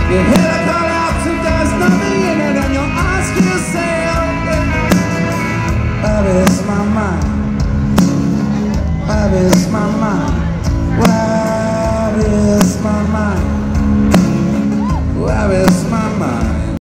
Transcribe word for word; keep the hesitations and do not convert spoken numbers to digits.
You hear a call out if there's nothing in it, and you'll ask yourself, where is my mind? Where is my mind? Where is my mind?